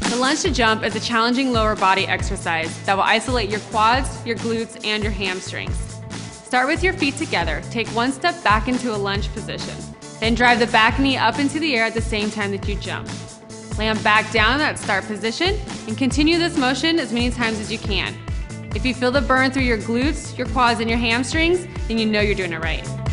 The lunge to jump is a challenging lower body exercise that will isolate your quads, your glutes, and your hamstrings. Start with your feet together. Take one step back into a lunge position. Then drive the back knee up into the air at the same time that you jump. Land back down in that start position and continue this motion as many times as you can. If you feel the burn through your glutes, your quads, and your hamstrings, then you know you're doing it right.